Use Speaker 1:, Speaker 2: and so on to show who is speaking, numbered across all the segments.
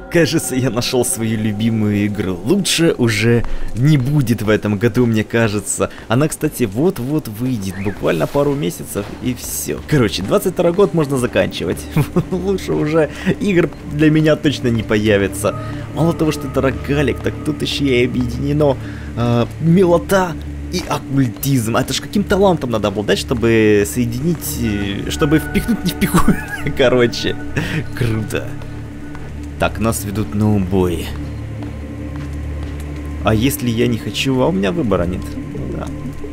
Speaker 1: Кажется, я нашел свою любимую игру. Лучше уже не будет в этом году, мне кажется. Она, кстати, вот-вот выйдет. Буквально пару месяцев и все. Короче, 22 год можно заканчивать. Лучше уже игр для меня точно не появится. Мало того, что это рогалик, так тут еще и объединено милота и оккультизм. Это ж каким талантом надо обладать, чтобы соединить, чтобы впихнуть не впихует. Короче, круто. Так, нас ведут на убой. А если я не хочу, а у меня выбора нет. Да.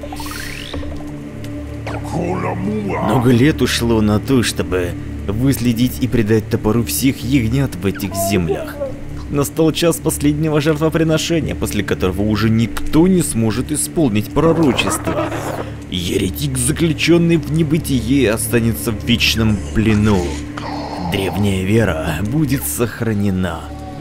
Speaker 1: Много лет ушло на то, чтобы выследить и предать топору всех ягнят в этих землях. Настал час последнего жертвоприношения, после которого уже никто не сможет исполнить пророчество. Еретик, заключенный в небытие, останется в вечном плену. Древняя вера будет сохранена.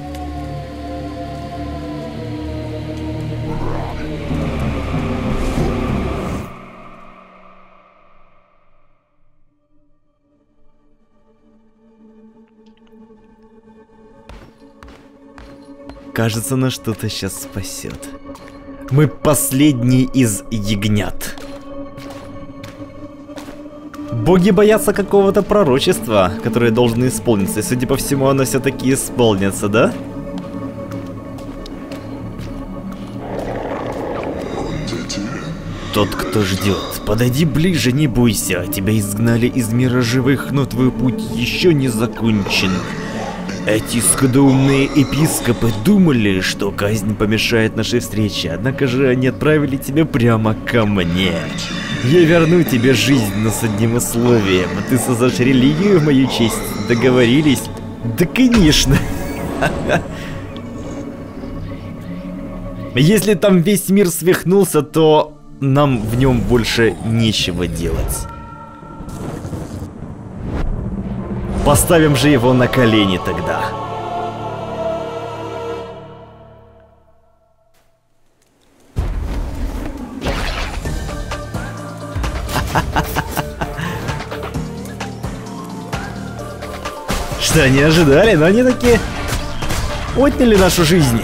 Speaker 1: Кажется, нас что-то сейчас спасет. Мы последний из ягнят. Боги боятся какого-то пророчества, которое должно исполниться. И, судя по всему, оно все-таки исполнится, да? Тот, кто ждет, подойди ближе, не бойся. Тебя изгнали из мира живых, но твой путь еще не закончен. Эти скудоумные епископы думали, что казнь помешает нашей встрече, однако же они отправили тебя прямо ко мне. Я верну тебе жизнь, но с одним условием. Ты создашь религию в мою честь. Договорились? Да, конечно. Если там весь мир свихнулся, то нам в нем больше нечего делать. Поставим же его на колени тогда. Что, они ожидали, но они такие отняли нашу жизнь.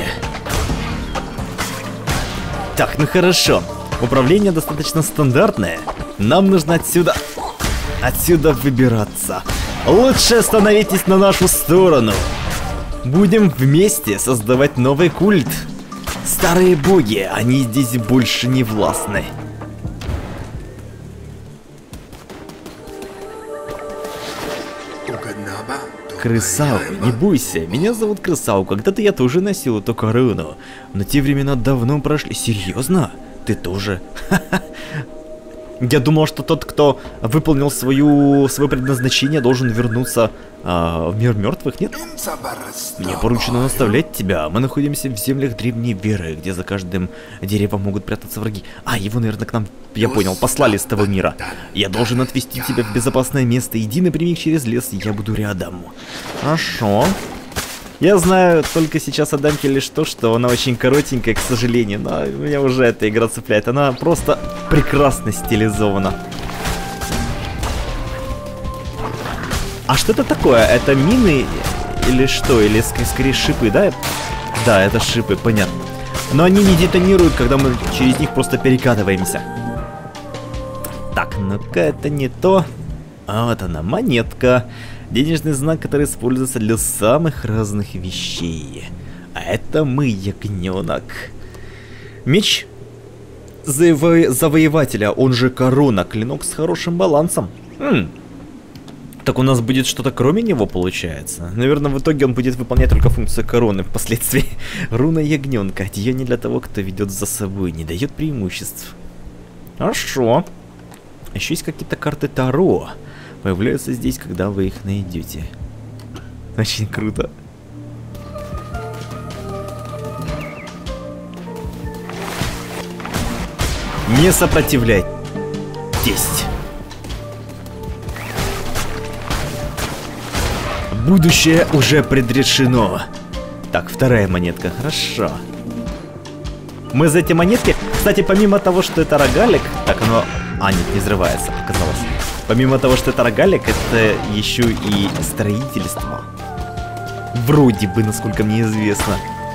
Speaker 1: Так, ну хорошо. Управление достаточно стандартное. Нам нужно отсюда выбираться. Лучше становитесь на нашу сторону. Будем вместе создавать новый культ. Старые боги, они здесь больше не властны. Крысау, не бойся, меня зовут Крысау. Когда-то я тоже носил эту корону. Но те времена давно прошли. Серьезно? Ты тоже? Я думал, что тот, кто выполнил свое предназначение, должен вернуться в мир мертвых, нет? Мне поручено наставлять тебя. Мы находимся в землях древней веры, где за каждым деревом могут прятаться враги. А, его, наверное, к нам, я понял, послали с того мира. Я должен отвезти тебя в безопасное место. Иди напрямик через лес, я буду рядом. Хорошо. Я знаю только сейчас о дамке лишь то, что она очень коротенькая, к сожалению, но меня уже эта игра цепляет. Она просто прекрасно стилизована. А что это такое? Это мины или что? Или скорее шипы, да? Да, это шипы, понятно. Но они не детонируют, когда мы через них просто перекатываемся. Так, ну-ка, это не то. А вот она, монетка. Денежный знак, который используется для самых разных вещей. А это мы, ягненок. Меч завоевателя, он же корона. Клинок с хорошим балансом. Так у нас будет что-то кроме него, получается. Наверное, в итоге он будет выполнять только функцию короны впоследствии. Руна ягненка. Одеяние для того, кто ведет за собой. Не дает преимуществ. Хорошо. Еще есть какие-то карты Таро. Появляются здесь, когда вы их найдете. Очень круто. Не сопротивляйтесь. Будущее уже предрешено. Так, вторая монетка. Хорошо. Мы за эти монетки... Кстати, помимо того, что это рогалик... Так, оно... А, нет, не взрывается, оказалось. Помимо того, что это рогалик, это еще и строительство. Вроде бы, насколько мне известно.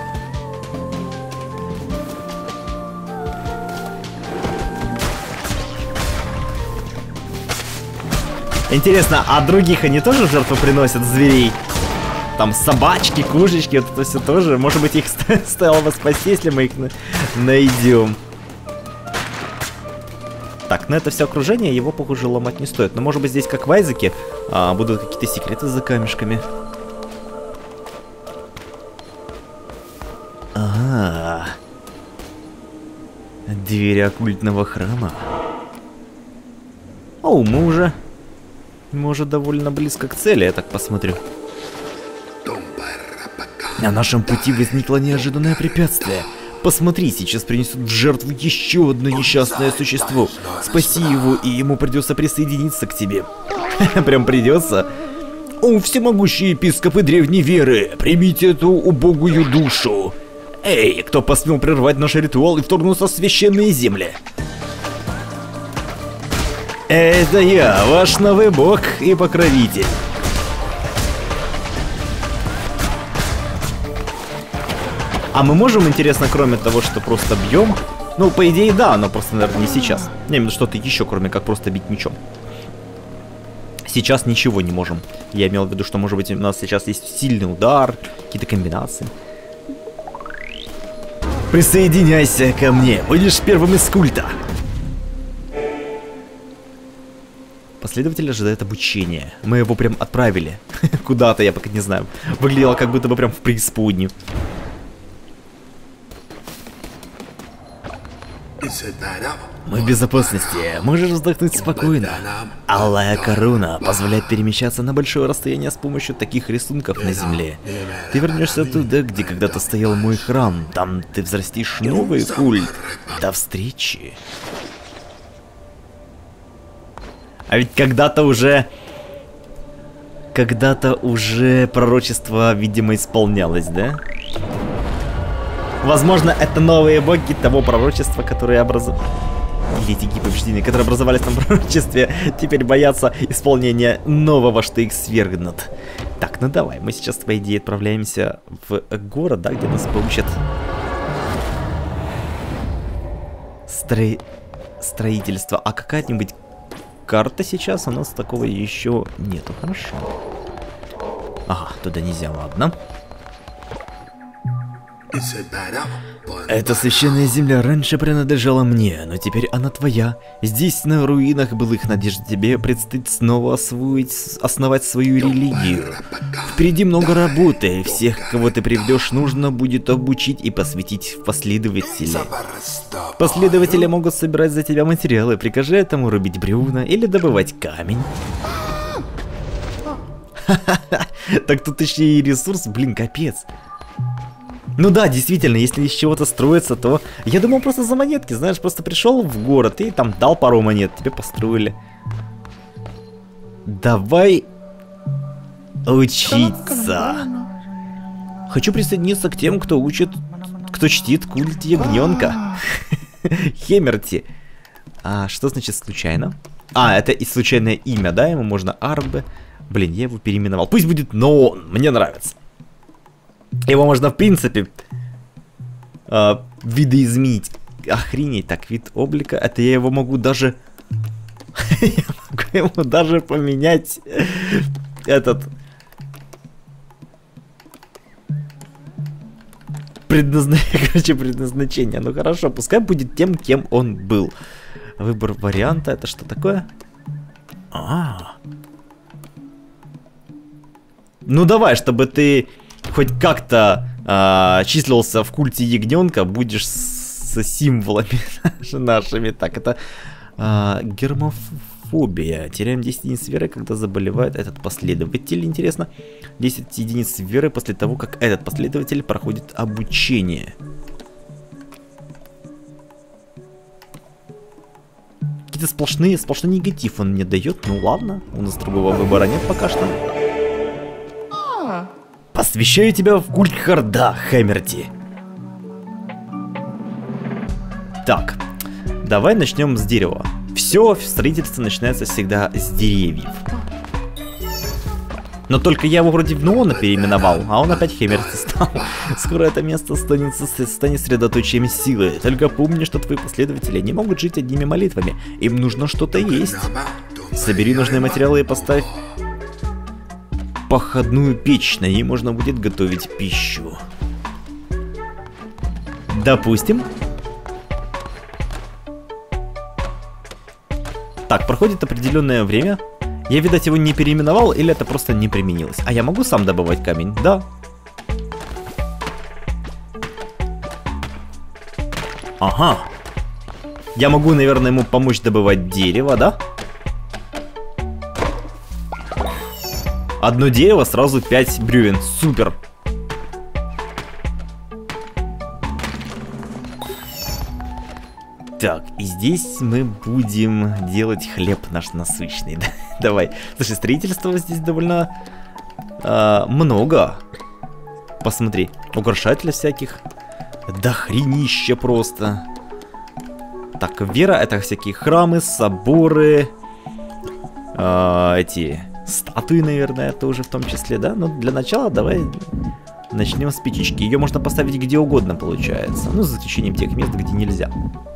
Speaker 1: Интересно, а других они тоже в жертву приносят зверей? Там собачки, кошечки, вот это все тоже. Может быть, их стоило бы спасти, если мы их найдем. Так, на это все окружение его, похоже, ломать не стоит. Но может быть здесь, как в Айзеке, будут какие-то секреты за камешками. Ага. Двери оккультного храма. О, мы уже довольно близко к цели, я так посмотрю. На нашем пути возникло неожиданное препятствие. Посмотри, сейчас принесут в жертву еще одно несчастное существо. Спаси его, и ему придется присоединиться к тебе. Прям придется. О, всемогущие епископы древней веры, примите эту убогую душу. Эй, кто посмел прервать наш ритуал и вторгнуться в священные земли? Это я, ваш новый бог и покровитель. А мы можем, интересно, кроме того, что просто бьем? Ну, по идее, да, но просто, наверное, не сейчас. Не, именно что-то еще, кроме как просто бить мечом. Сейчас ничего не можем. Я имел в виду, что, может быть, у нас сейчас есть сильный удар, какие-то комбинации. Присоединяйся ко мне, будешь первым из культа. Последователь ожидает обучения. Мы его прям отправили. Куда-то, я пока не знаю. Выглядело как будто бы прям в преисподнюю. Мы в безопасности, можешь вздохнуть спокойно. Алая корона позволяет перемещаться на большое расстояние с помощью таких рисунков на земле. Ты вернешься туда, где когда-то стоял мой храм. Там ты взрастишь новый культ. До встречи. А ведь когда-то уже пророчество, видимо, исполнялось, да? Возможно, это новые боги того пророчества, которые образовались... Или эти гипобеждения, которые образовались в том пророчестве, теперь боятся исполнения нового, что их свергнут. Так, ну давай, мы сейчас, по идее, отправляемся в город, да, где нас поучат строительство. А какая-нибудь карта сейчас у нас такого еще нету, хорошо. Ага, туда нельзя, ладно. Эта священная земля раньше принадлежала мне, но теперь она твоя. Здесь, на руинах былых надежд, тебе предстоит снова основать свою религию. Впереди много работы, всех, кого ты приведешь, нужно будет обучить и посвятить в последователи. Последователи могут собирать за тебя материалы, прикажи этому рубить бревна или добывать камень. Так тут еще и ресурс, блин, капец. Ну да, действительно, если из чего-то строится, то... Я думал просто за монетки, знаешь, просто пришел в город и там дал пару монет, тебе построили. Давай учиться. Хочу присоединиться к тем, кто чтит культ ягненка. Хемерти. А что значит случайно? А, это и случайное имя, да? Ему можно Арбе. Блин, я его переименовал. Пусть будет Ноон, мне нравится. Его можно, в принципе, видоизменить. Охренеть, так, вид облика. Это я его могу даже... Я могу ему даже поменять этот... предназначение. Ну хорошо, пускай будет тем, кем он был. Выбор варианта, это что такое? Ну давай, чтобы ты... хоть как-то числился в культе ягненка, будешь с символами нашими. Так, это гермофобия. Теряем 10 единиц веры, когда заболевает этот последователь. Интересно. 10 единиц веры после того, как этот последователь проходит обучение. Какие-то сплошный негатив он мне дает. Ну ладно, у нас другого выбора нет пока что. Посвящаю тебя в культ Харда, Хэмерти. Так, давай начнем с дерева. Все строительство начинается всегда с деревьев. Но только я его вроде в Нуона переименовал, а он опять Хемерти стал. Скоро это место станет средоточием силы. Только помни, что твои последователи не могут жить одними молитвами. Им нужно что-то есть. Собери нужные материалы и поставь походную печь. На ней можно будет готовить пищу. Допустим. Так, проходит определенное время. Я, видать, его не переименовал, или это просто не применилось. А я могу сам добывать камень? Да. Ага. Я могу, наверное, ему помочь добывать дерево, да? Одно дерево, сразу 5 бревен. Супер. Так, и здесь мы будем делать хлеб наш насыщенный. Давай. Слушай, строительства здесь довольно много. Посмотри, украшателей всяких. Да хренище просто. Так, вера — это всякие храмы, соборы. Эти статуи, наверное, тоже в том числе, да? Но для начала давай начнем с печечки. Ее можно поставить где угодно, получается. Ну, за исключением тех мест, где нельзя.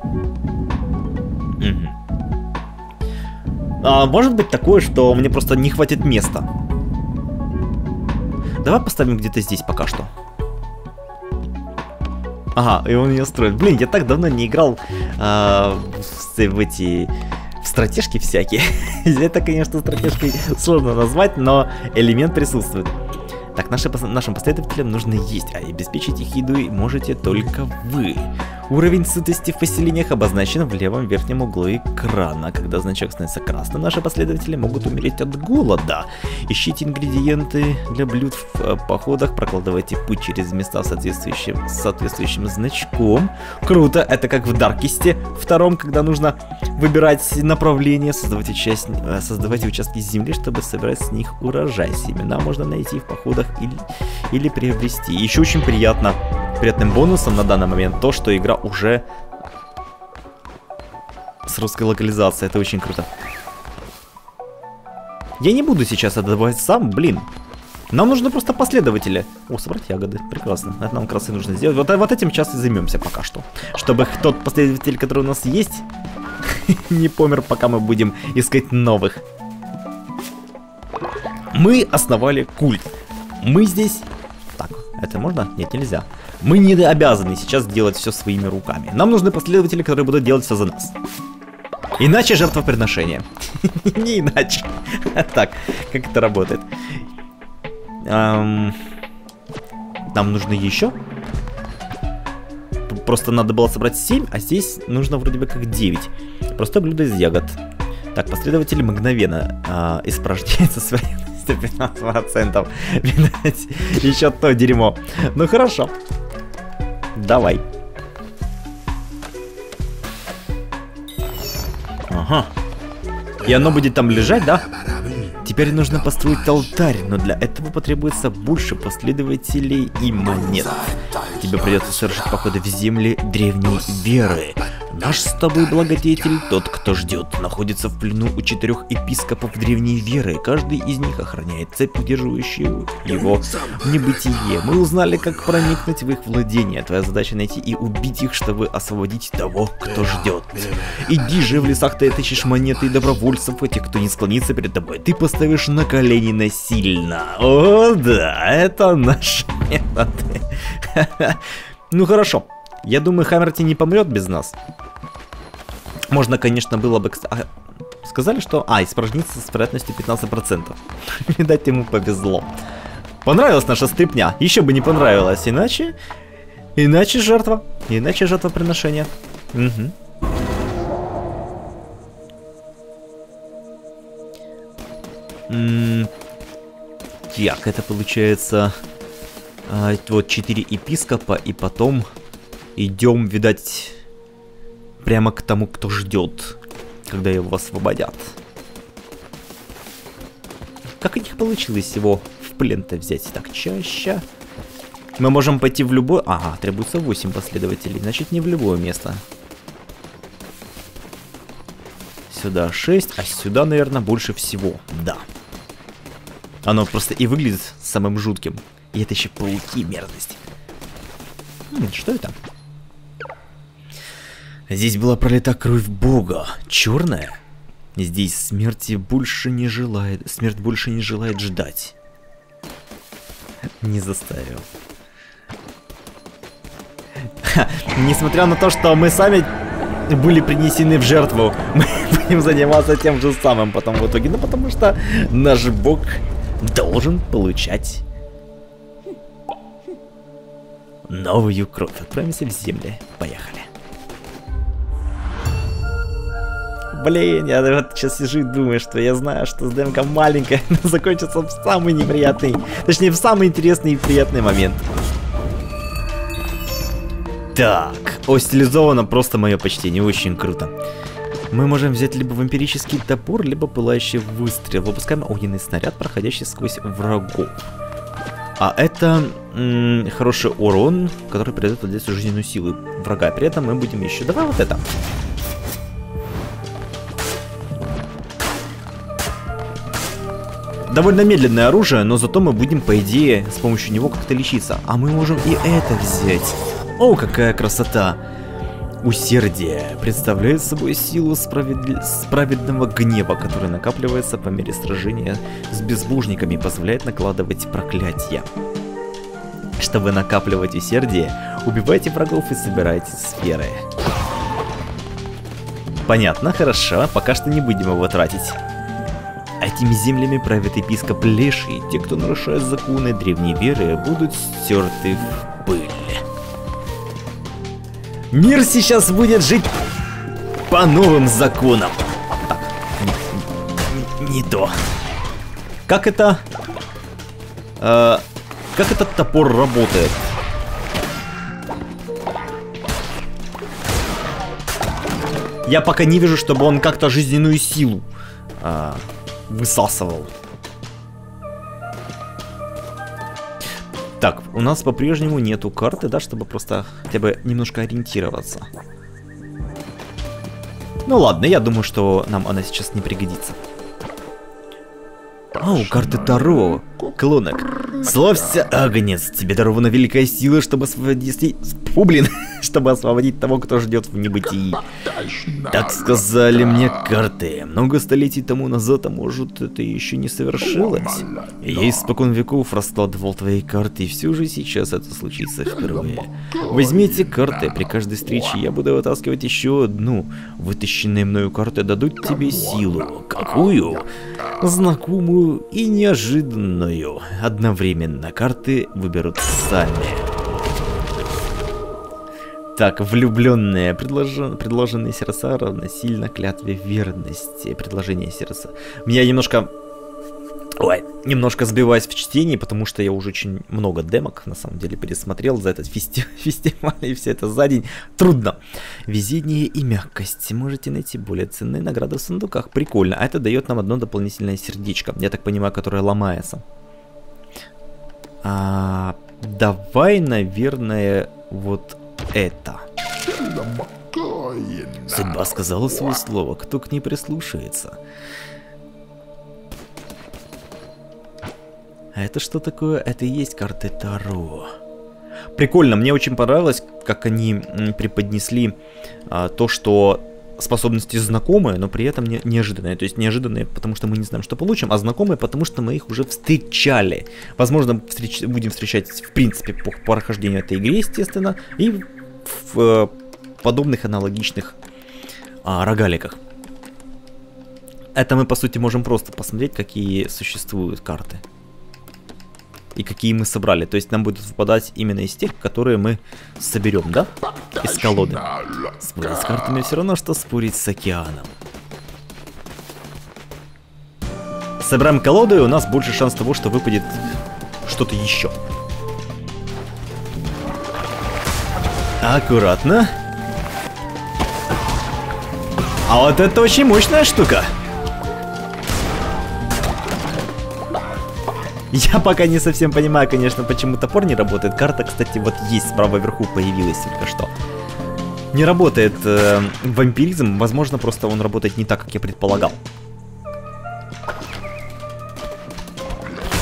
Speaker 1: Может быть такое, что мне просто не хватит места. Давай поставим где-то здесь пока что. Ага, и он ее строит. Блин, я так давно не играл в стратежки всякие. Это, конечно, стратежкой сложно назвать, но элемент присутствует. Так, нашим последователям нужно есть, а обеспечить их едой можете только вы. Уровень сытости в поселениях обозначен в левом верхнем углу экрана. Когда значок становится красным, наши последователи могут умереть от голода. Ищите ингредиенты для блюд в походах, прокладывайте путь через места с соответствующим значком. Круто, это как в Даркисте втором, когда нужно выбирать направление, создавать участки земли, чтобы собирать с них урожай. Семена можно найти в походах или приобрести. Еще очень приятным бонусом на данный момент то, что игра уже с русской локализацией. Это очень круто. Я не буду сейчас это добавить сам, блин. Нам нужны просто последователи. О, собрать ягоды. Прекрасно. Это нам как раз и нужно сделать. Вот этим сейчас и займемся пока что. Чтобы тот последователь, который у нас есть, не помер, пока мы будем искать новых. Мы основали культ. Мы здесь... Так, это можно? Нет, нельзя. Мы не обязаны сейчас делать все своими руками. Нам нужны последователи, которые будут делать все за нас. Иначе жертвоприношение. Не иначе. Так, как это работает? Нам нужно еще? Просто надо было собрать 7, а здесь нужно вроде бы как 9. Просто блюдо из ягод. Так, последователь мгновенно испражняется своим 15%. Видать, еще то дерьмо. Ну хорошо. Давай. Ага. И оно будет там лежать, да? Теперь нужно построить алтарь, но для этого потребуется больше последователей и монет. Тебе придется совершить походы в земли древней веры. Наш с тобой благодетель, тот, кто ждет, находится в плену у 4 епископов древней веры. Каждый из них охраняет цепь, удерживающую его в небытие. Мы узнали, как проникнуть в их владение. Твоя задача найти и убить их, чтобы освободить того, кто ждет. Иди же, в лесах ты отыщешь монеты и добровольцев, этих, кто не склонится перед тобой. Ты поставишь на колени насильно. О, да, это наши методы. Ну хорошо. Я думаю, Хаммерти не помрет без нас. Можно, конечно, было бы... Сказали, что... испражнится с вероятностью 15%. Видать, ему повезло. Понравилась наша стрипня. Еще бы не понравилось. Иначе жертва. Иначе жертвоприношение. Угу. Так, это получается... вот 4 епископа, и потом... Идем, видать, прямо к тому, кто ждет, когда его освободят. Как у них получилось его в плен-то взять так чаще? Мы можем пойти в любой... Ага, требуется 8 последователей, значит не в любое место. Сюда 6, а сюда, наверное, больше всего. Да. Оно просто и выглядит самым жутким. И это еще пауки, мерзость. Что это? Здесь была пролита кровь Бога. Черная? Здесь смерть больше не желает ждать. Не заставил. Несмотря на то, что мы сами были принесены в жертву, мы будем заниматься тем же самым потом в итоге. Ну, потому что наш Бог должен получать новую кровь. Отправимся в земли. Поехали. Блин, я вот сейчас сижу и думаю, что я знаю, что с демка маленькая, но закончится в самый неприятный, точнее в самый интересный и приятный момент. Так, стилизовано просто мое почтение, очень круто. Мы можем взять либо вампирический топор, либо пылающий выстрел. Выпускаем огненный снаряд, проходящий сквозь врагов. А это хороший урон, который придает владельцу жизненную силу врага. При этом мы будем еще... Давай вот это. Довольно медленное оружие, но зато мы будем, по идее, с помощью него как-то лечиться. А мы можем и это взять. О, какая красота! Усердие представляет собой силу праведного гнева, который накапливается по мере сражения с безбожниками и позволяет накладывать проклятия. Чтобы накапливать усердие, убивайте врагов и собирайте сферы. Понятно, хорошо, пока что не будем его тратить. Этими землями правит епископ Леший. Те, кто нарушает законы древней веры, будут стерты в пыль. Мир сейчас будет жить по новым законам. Так, не то. Как это... как этот топор работает? Я пока не вижу, чтобы он как-то жизненную силу высасывал. Так, у нас по-прежнему нету карты, да, чтобы просто хотя бы немножко ориентироваться. Ну ладно, я думаю, что нам она сейчас не пригодится. О, карты Таро. Клонок. Славься, Агнец, тебе дарована великая сила, чтобы освободить... Фу, блин, чтобы освободить того, кто ждет в небытии. Так сказали мне карты. Много столетий тому назад, а может, это еще не совершилось. Я испокон веков раскладывал твои карты, и все же сейчас это случится впервые. Возьми эти карты, при каждой встрече я буду вытаскивать еще одну. Вытащенные мною карты дадут тебе силу. Какую? Знакомую и неожиданную. Одновременно карты выберут сами. Так, влюбленные. Предложенные сердца равносильно клятве верности. Предложение сердца. Меня немножко... Ой, немножко сбиваюсь в чтении, потому что я уже очень много демок, на самом деле, пересмотрел за этот фестиваль, и все это за день. Трудно. Везение и мягкость. Можете найти более ценные награды в сундуках. Прикольно. А это дает нам одно дополнительное сердечко, я так понимаю, которое ломается. Давай, наверное, вот это. Судьба сказала свое слово. Кто к ней прислушается? А это что такое? Это и есть карты Таро. Прикольно, мне очень понравилось, как они преподнесли то, что способности знакомые, но при этом неожиданные. То есть неожиданные, потому что мы не знаем, что получим, а знакомые, потому что мы их уже встречали. Возможно, будем встречать, в принципе, по прохождению этой игры, естественно, и в подобных аналогичных рогаликах. Это мы, по сути, можем просто посмотреть, какие существуют карты. И какие мы собрали. То есть нам будут выпадать именно из тех, которые мы соберем, да? Из колоды. Спорить с картами все равно, что спорить с океаном. Собираем колоду, и у нас больше шанс того, что выпадет что-то еще. Аккуратно. А вот это очень мощная штука. Я пока не совсем понимаю, конечно, почему топор не работает. Карта, кстати, вот есть справа вверху, появилась только что. Не работает вампиризм. Возможно, просто он работает не так, как я предполагал.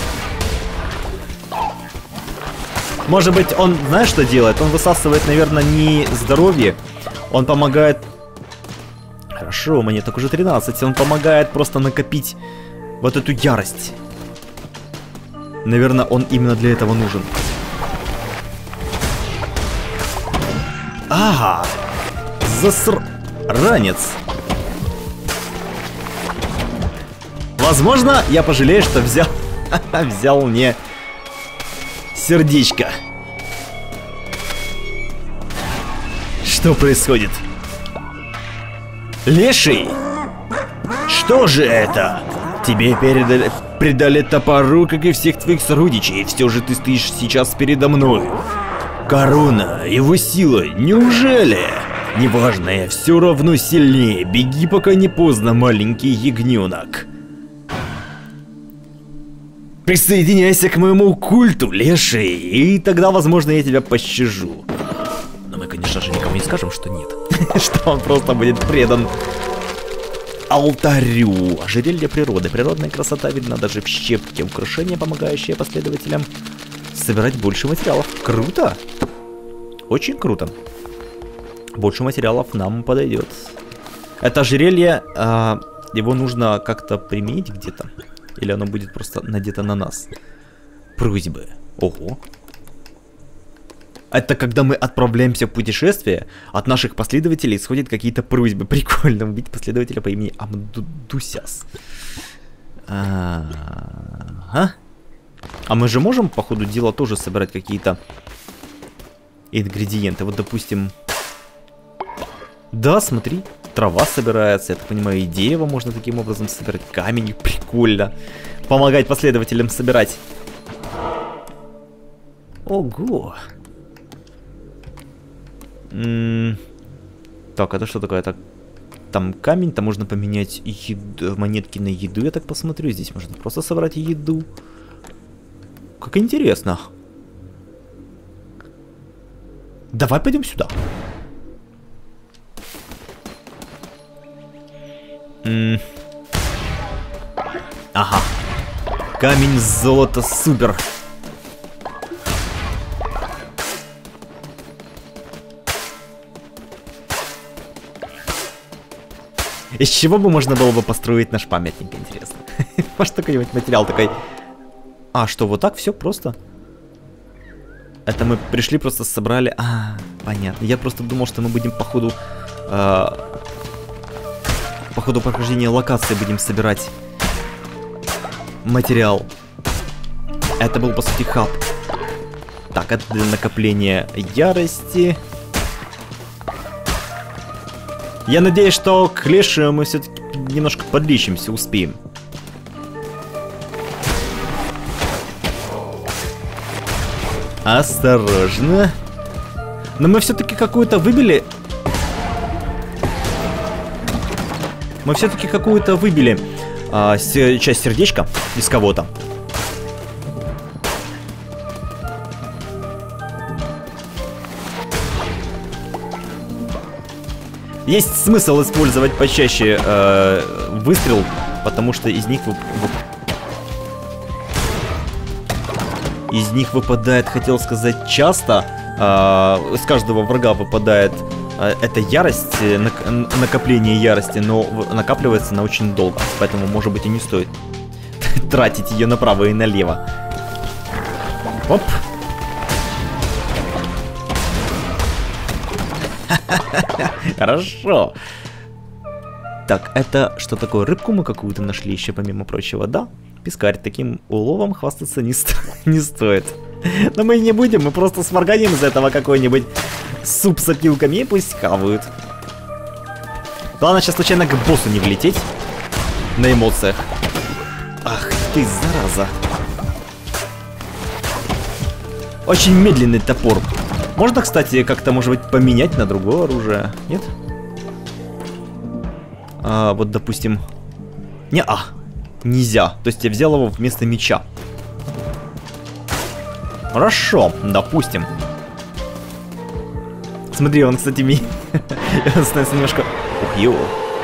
Speaker 1: Может быть, он, знаешь, что делает? Он высасывает, наверное, не здоровье. Он помогает... Хорошо, монеток уже 13. Он помогает просто накопить вот эту ярость. Наверное, он именно для этого нужен. Ага. Ранец. Возможно, я пожалею, что взял мне сердечко. Что происходит? Леший? Что же это? Тебе придали топору, как и всех твоих сородичей, и все же ты стоишь сейчас передо мной. Коруна, его сила, неужели? Неважно, я все равно сильнее. Беги, пока не поздно, маленький ягненок. Присоединяйся к моему культу, Леший, и тогда, возможно, я тебя пощажу. Но мы, конечно же, никому не скажем, что нет. Что он просто будет предан алтарю. Ожерелье природы. Природная красота видна даже в щепке. Украшение, помогающее последователям собирать больше материалов. Круто! Очень круто. Больше материалов нам подойдет. Это ожерелье, его нужно как-то применить где-то? Или оно будет просто надето на нас? Просьбы. Ого. Это когда мы отправляемся в путешествие, от наших последователей исходят какие-то просьбы. Прикольно убить последователя по имени Амдусяс. Ага. А мы же можем, по ходу дела, тоже собирать какие-то ингредиенты. Вот, допустим... Да, смотри, трава собирается. Я так понимаю, и дерево можно таким образом собирать. Камень, прикольно. Помогать последователям собирать. Ого. Так, это что такое? Так, там камень, там можно поменять монетки на еду, я так посмотрю. Здесь можно просто собрать еду. Как интересно. Давай пойдем сюда. Ага. Камень, золото, супер. Из чего бы можно было бы построить наш памятник, интересно? Может, какой-нибудь материал такой. А, что, вот так все просто? Это мы пришли, просто собрали... А, понятно. Я просто думал, что мы будем по ходу прохождения локации будем собирать материал. Это был, по сути, хаб. Так, это для накопления ярости. Я надеюсь, что к Леше мы все-таки немножко подлечимся, успеем. Осторожно. Но мы все-таки какую-то выбили. Мы все-таки какую-то выбили часть сердечка из кого-то. Есть смысл использовать почаще выстрел, потому что из них выпадает, хотел сказать, часто. С каждого врага выпадает эта ярость, накопление ярости, но накапливается на очень долго. Поэтому, может быть, и не стоит тратить ее направо и налево. Оп. Хорошо. Так, это что такое? Рыбку мы какую-то нашли еще, помимо прочего, да? Пескарь, таким уловом хвастаться не стоит. Но мы не будем, мы просто сварганим из этого какой-нибудь суп с опилками и пусть хавают. Главное сейчас случайно к боссу не влететь на эмоциях. Ах ты, зараза. Очень медленный топор. Можно, кстати, как-то, может быть, поменять на другое оружие? Нет? Вот, допустим... Не-а. Нельзя. То есть я взял его вместо меча. Хорошо, допустим. Смотри, он, кстати, он становится немножко...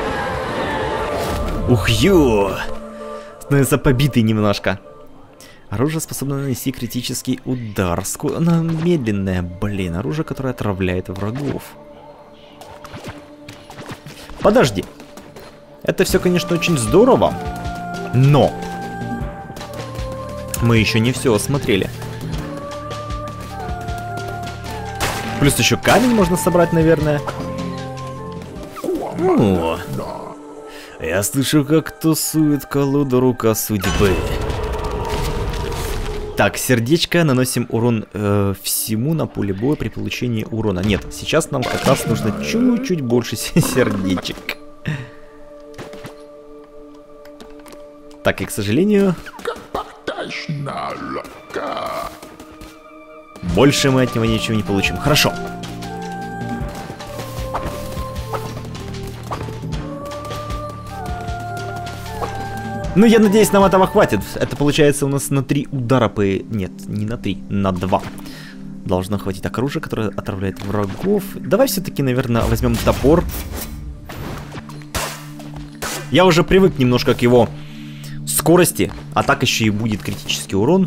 Speaker 1: Становится побитый немножко. Оружие способно нанести критический удар. Оно медленное, блин. Оружие, которое отравляет врагов. Подожди. Это все, конечно, очень здорово. Но мы еще не все осмотрели. Плюс еще камень можно собрать, наверное. О, я слышу, как тусует колода рука судьбы. Так, сердечко. Наносим урон всему на поле боя при получении урона. Нет, сейчас нам как раз нужно чуть-чуть больше сердечек. Так, и, к сожалению, больше мы от него ничего не получим. Хорошо. Ну, я надеюсь, нам этого хватит. Это получается у нас на 3 удара по... Нет, не на 3, на 2. Должно хватить. Так, оружие, которое отравляет врагов. Давай все-таки, наверное, возьмем топор. Я уже привык немножко к его скорости. А так еще и будет критический урон.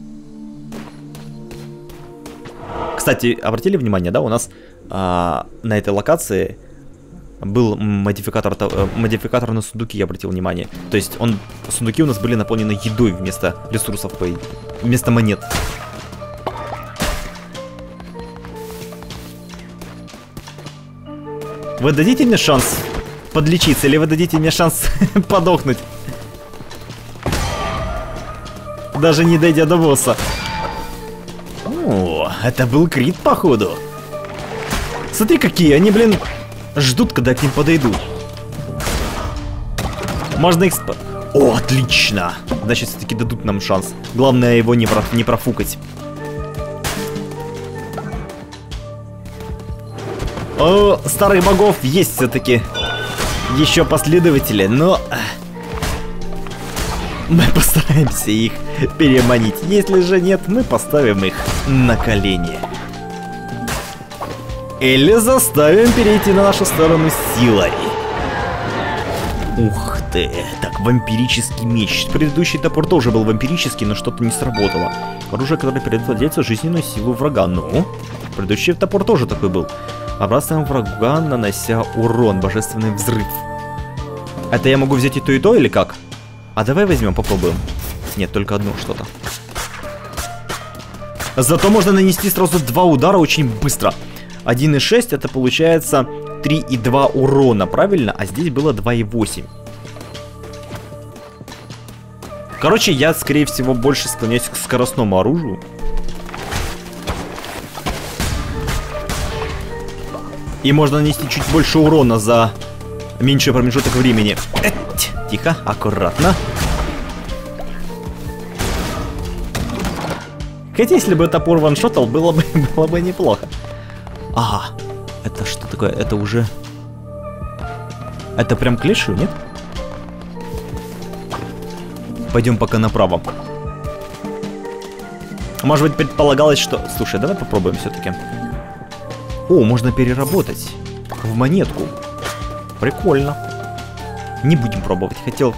Speaker 1: Кстати, обратили внимание, да, у нас на этой локации был модификатор на сундуки, я обратил внимание. То есть сундуки у нас были наполнены едой вместо ресурсов, вместо монет. Вы дадите мне шанс подлечиться, или вы дадите мне шанс подохнуть? Даже не дойдя до босса. О, это был крит, походу. Смотри, какие они, блин, ждут, когда к ним подойдут. Можно их... О, отлично. Значит, все-таки дадут нам шанс. Главное его не профукать. У старых богов есть все-таки еще последователи, но... Мы постараемся их переманить. Если же нет, мы поставим их на колени. Или заставим перейти на нашу сторону силой. Ух ты. Так, вампирический меч. Предыдущий топор тоже был вампирический, но что-то не сработало. Оружие, которое передает владельцу жизненную силу врага. Ну, предыдущий топор тоже такой был. Обрастаем врага, нанося урон. Божественный взрыв. Это я могу взять и то, или как? А давай возьмем, попробуем. Нет, только одно что-то. Зато можно нанести сразу 2 удара очень быстро. 1,6 это получается 3,2 урона, правильно? А здесь было 2,8. Короче, я, скорее всего, больше склоняюсь к скоростному оружию. И можно нанести чуть больше урона за меньший промежуток времени. Тихо, аккуратно. Хотя, если бы топор ваншотал, было бы неплохо. Ага, это что такое? Это уже... Это прям к лешему, нет? Пойдем пока направо. Может быть, предполагалось, что... Слушай, давай попробуем все-таки. О, можно переработать в монетку. Прикольно. Не будем пробовать.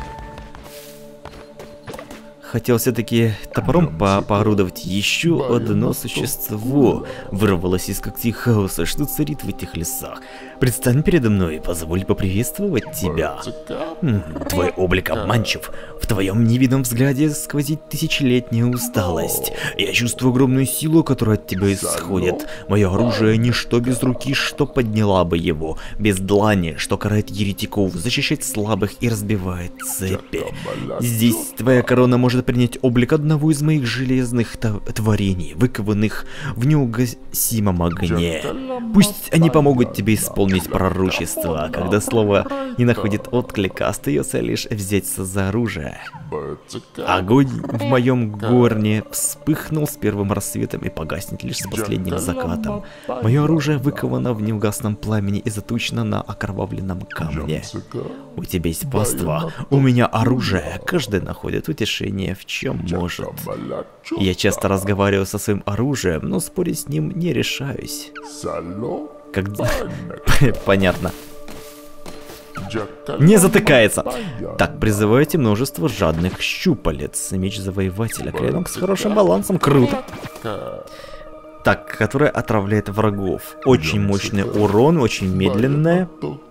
Speaker 1: Хотел все-таки топором поорудовать. Еще одно существо вырвалось из когтей хаоса. Что царит в этих лесах? Предстань передо мной и позволь поприветствовать тебя. Твой облик обманчив. В твоем невидном взгляде сквозит тысячелетняя усталость. Я чувствую огромную силу, которая от тебя исходит. Мое оружие — ничто без руки, что подняла бы его. Без длани, что карает еретиков, защищает слабых и разбивает цепи. Здесь твоя корона может принять облик одного из моих железных творений, выкованных в неугасимом огне. Пусть они помогут тебе исполнить пророчество. Когда слово не находит отклика, остается лишь взяться за оружие. Огонь в моем горне вспыхнул с первым рассветом и погаснет лишь с последним закатом. Мое оружие выковано в неугасном пламени и заточено на окровавленном камне. У тебя есть паства, у меня оружие. Каждый находит утешение в чем может. Я часто разговариваю со своим оружием, но спорить с ним не решаюсь. Понятно. Не затыкается. Так, призываете множество жадных щупалец. Меч завоевателя. Клинок с хорошим балансом. Круто. Так, которая отравляет врагов. Очень мощный урон, очень медленная.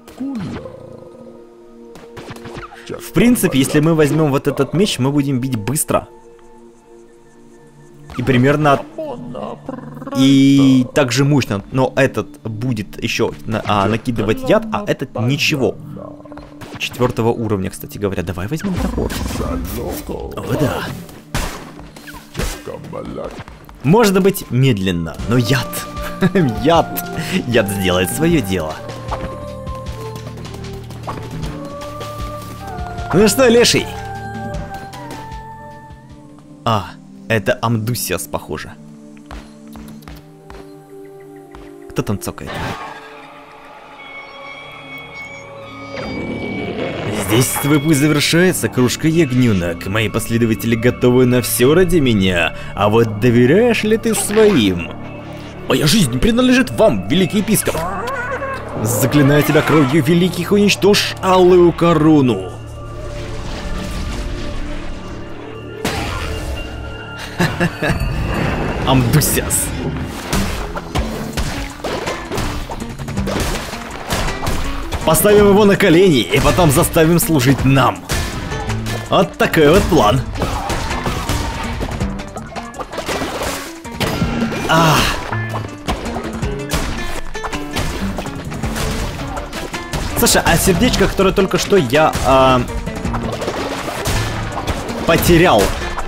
Speaker 1: В принципе, если мы возьмем вот этот меч, мы будем бить быстро. И примерно... И также мощно. Но этот будет еще накидывать яд, а этот ничего. 4 уровня, кстати говоря. Давай возьмем топор. О, да. Может быть медленно, но яд. Яд сделает свое дело. Ну что, леший? Это Амдусиас, похоже. Кто там цокает? Здесь твой путь завершается, кружка ягненок. Мои последователи готовы на все ради меня. А вот доверяешь ли ты своим? Моя жизнь принадлежит вам, великий епископ. Заклинаю тебя кровью великих, уничтожь алую корону. Амдусиас. Поставим его на колени и потом заставим служить нам. Вот такой вот план. Слушай, а сердечко, которое только что я потерял.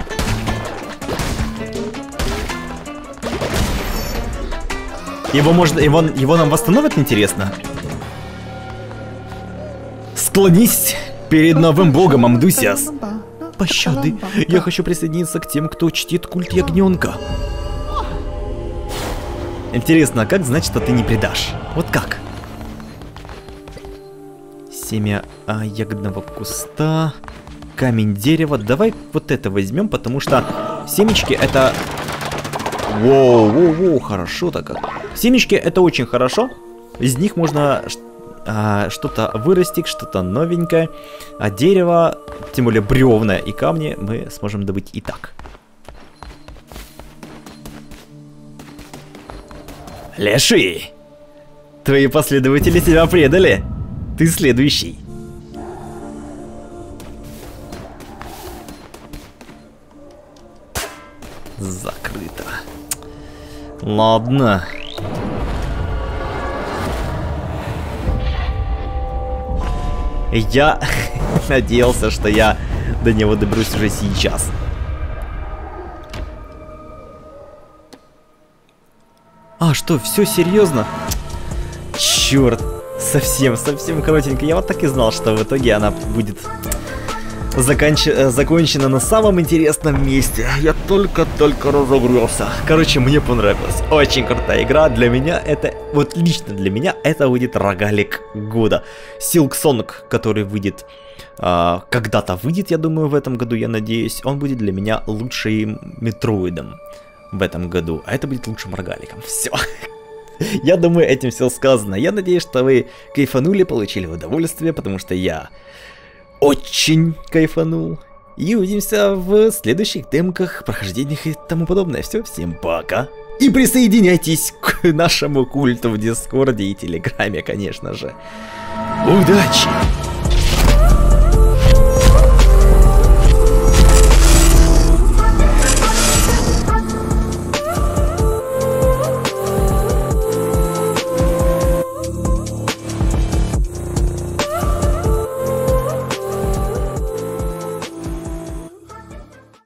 Speaker 1: Его нам восстановят, интересно? Склонись перед новым богом, Амдусиас. Пощады, я хочу присоединиться к тем, кто чтит культ ягненка. Интересно, а как знать, что ты не предашь? Вот как? Семя ягодного куста, камень дерева. Давай вот это возьмем, потому что семечки это... Воу, хорошо-то как. Семечки это очень хорошо. Из них можно что-то вырастить, что-то новенькое. А дерево, тем более бревна и камни, мы сможем добыть и так. Леший! Твои последователи тебя предали. Ты следующий. Закрыто. Ладно. Я надеялся, что я до него доберусь уже сейчас. А, что, все серьезно? Черт, совсем коротенько. Я вот так и знал, что в итоге она будет закончена на самом интересном месте. Я только разогрелся. Короче, мне понравилось. Очень крутая игра. Для меня это, вот лично для меня, это будет рогалик года. Silksong, который выйдет, когда-то выйдет, я думаю, в этом году, я надеюсь. Он будет для меня лучшим метроидом в этом году. А это будет лучшим рогаликом. Все. Я думаю, этим все сказано. Я надеюсь, что вы кайфанули, получили удовольствие, потому что я очень кайфанул. И увидимся в следующих демках, прохождениях и тому подобное. Все, всем пока. И присоединяйтесь к нашему культу в Дискорде и Телеграме, конечно же. Удачи!